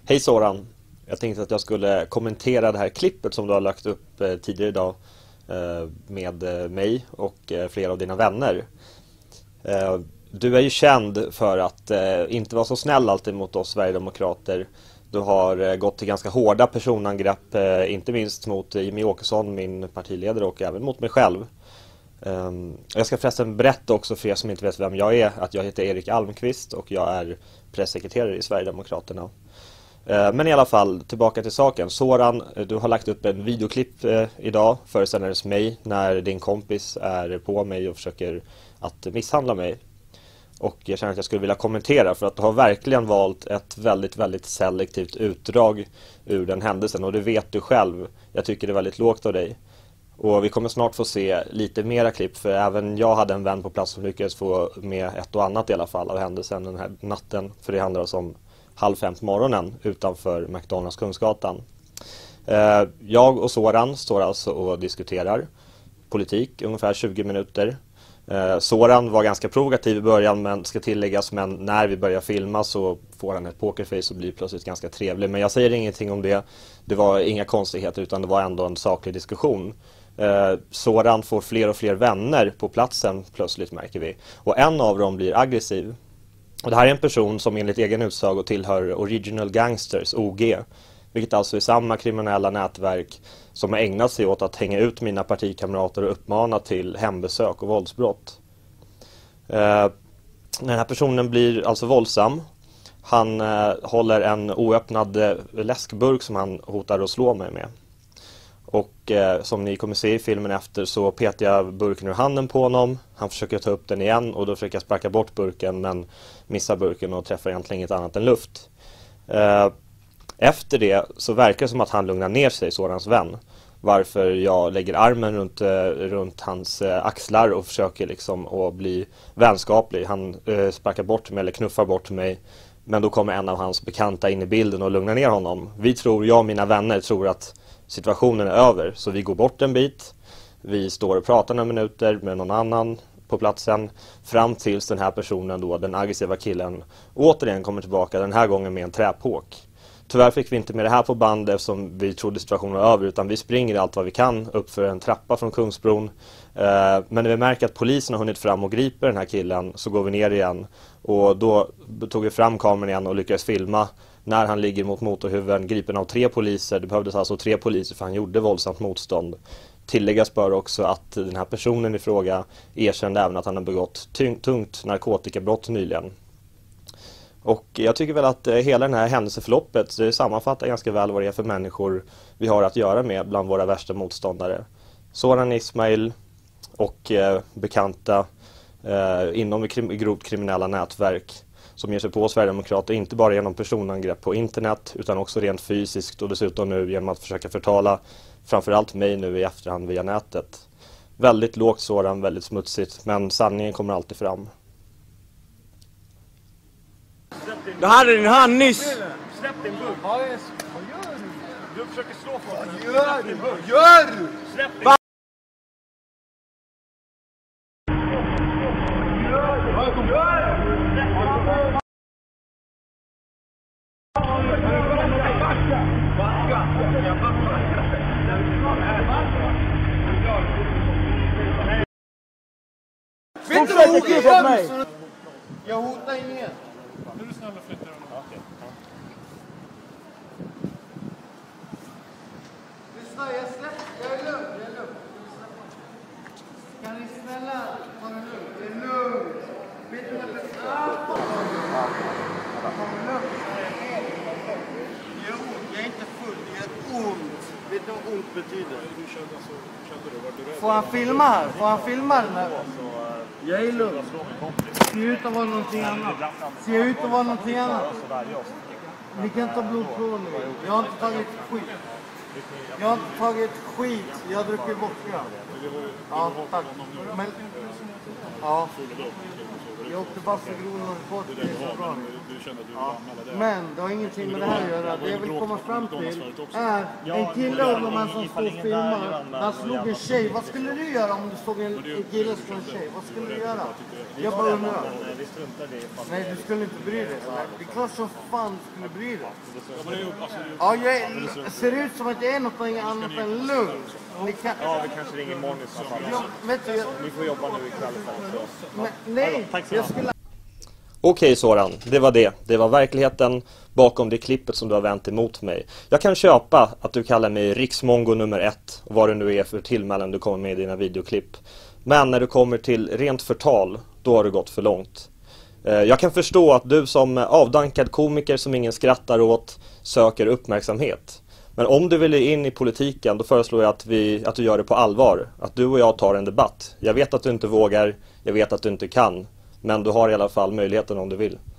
Hej Soran, jag tänkte att jag skulle kommentera det här klippet som du har lagt upp tidigare idag med mig och flera av dina vänner. Du är ju känd för att inte vara så snäll alltid mot oss Sverigedemokrater. Du har gått till ganska hårda personangrepp, inte minst mot Jimmie Åkesson, min partiledare, och även mot mig själv. Jag ska förresten berätta också för er som inte vet vem jag är, att jag heter Erik Almqvist och jag är pressekreterare i Sverigedemokraterna. Men i alla fall, tillbaka till saken. Soran, du har lagt upp en videoklipp idag föreställdes mig när din kompis är på mig och försöker att misshandla mig. Och jag känner att jag skulle vilja kommentera för att du har verkligen valt ett väldigt selektivt utdrag ur den händelsen. Och det vet du själv. Jag tycker det är väldigt lågt av dig. Och vi kommer snart få se lite mera klipp, för även jag hade en vän på plats som lyckades få med ett och annat i alla fall av händelsen den här natten. För det handlar alltså om 4:30 på morgonen utanför McDonalds Kungsgatan. Jag och Soran står alltså och diskuterar politik ungefär 20 minuter. Soran var ganska provokativ i början, men ska tilläggas, men när vi börjar filma så får han ett pokerface och blir plötsligt ganska trevlig. Men jag säger ingenting om det. Det var inga konstigheter utan det var ändå en saklig diskussion. Soran får fler och fler vänner på platsen plötsligt, märker vi. Och en av dem blir aggressiv. Och det här är en person som enligt egen utsago tillhör Original Gangsters, OG. Vilket alltså är samma kriminella nätverk som har ägnat sig åt att hänga ut mina partikamrater och uppmana till hembesök och våldsbrott. Den här personen blir alltså våldsam. Han håller en oöppnad läskburk som han hotar att slå mig med. Och som ni kommer se i filmen efter så petar jag burken ur handen på honom. Han försöker ta upp den igen och då försöker jag sparka bort burken men missar burken och träffar egentligen inget annat än luft. Efter det så verkar det som att han lugnar ner sig, Sorans vän. Varför jag lägger armen runt hans axlar och försöker liksom att bli vänskaplig. Han sparkar bort mig eller knuffar bort mig. Men då kommer en av hans bekanta in i bilden och lugnar ner honom. Jag och mina vänner tror att situationen är över. Så vi går bort en bit. Vi står och pratar några minuter med någon annan på platsen. Fram tills den här personen då, den aggressiva killen, återigen kommer tillbaka. Den här gången med en träpåk. Tyvärr fick vi inte med det här på band eftersom vi trodde situationen var över, utan vi springer allt vad vi kan upp för en trappa från Kungsbron. Men när vi märker att polisen har hunnit fram och griper den här killen så går vi ner igen. Och då tog vi fram kameran igen och lyckades filma när han ligger mot motorhuven, gripen av 3 poliser. Det behövdes alltså 3 poliser för han gjorde våldsamt motstånd. Tilläggas bör också att den här personen i fråga erkände även att han har begått tungt narkotikabrott nyligen. Och jag tycker väl att hela den här händelseförloppet sammanfattar ganska väl vad det är för människor vi har att göra med bland våra värsta motståndare. Soran Ismail och bekanta inom grovt kriminella nätverk som ger sig på Sverigedemokrater inte bara genom personangrepp på internet utan också rent fysiskt och dessutom nu genom att försöka förtala framförallt mig nu i efterhand via nätet. Väldigt lågt Soran, väldigt smutsigt, men sanningen kommer alltid fram. Du hade din hand nyss. Släpp din burk. Vad gör du? Du försöker slå folk. Vad gör du? Släpp din burk. Vet du vad hon gör mig? Jag hotar ingen. Nu är du snäll och flyttar honom. Okej. Lyssna, jag är lugn. Kan ni snälla ta det lugnt? Det är lugnt. Vet du vad det är? Det gör ont. Jag är inte full. Det gör ont. Vet du vad ont betyder? Får han filma här? Får han filma den här? Jag är lugn. Ser ut att vara någonting annat. Ni kan ta blodprov nu. Jag har inte tagit skit. Jag har druckit vodka. Ja, tack. Men, ja. Jag åkte fast för grov narkotika i februari. Du kände att du ville anmäla det. Men det har ingenting med det här att göra. Det jag vill komma fram till är en kille av de här som står och filmar. Han slog en tjej. Vad skulle du göra om du såg en kille slå en tjej? Vad skulle du göra? Jag bara undrar. Nej, du skulle inte bry dig. Det är klart som fan du skulle bry dig. Ja, jag ser ut som att jag är något annat än lugn. Ja, vi kanske ringer imorgon i så fall. Ni får jobba nu ikväll. Nej, jag skulle... Okej Soran, det var det. Det var verkligheten bakom det klippet som du har vänt emot mig. Jag kan köpa att du kallar mig riksmongo nummer 1 och vad det nu är för tillmälen du kommer med i dina videoklipp. Men när du kommer till rent förtal, då har du gått för långt. Jag kan förstå att du som avdankad komiker som ingen skrattar åt söker uppmärksamhet. Men om du vill in i politiken, då föreslår jag att du gör det på allvar. Att du och jag tar en debatt. Jag vet att du inte vågar, jag vet att du inte kan. Men du har i alla fall möjligheten om du vill.